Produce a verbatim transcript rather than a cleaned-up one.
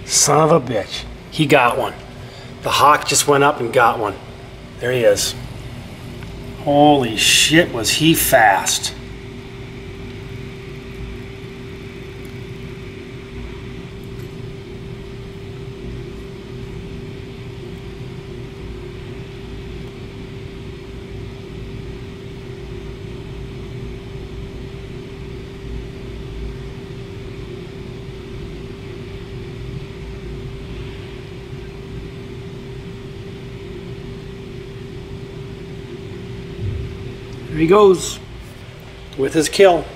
Son of a bitch. He got one. The hawk just went up and got one. There he is. Holy shit, was he fast. There he goes with his kill.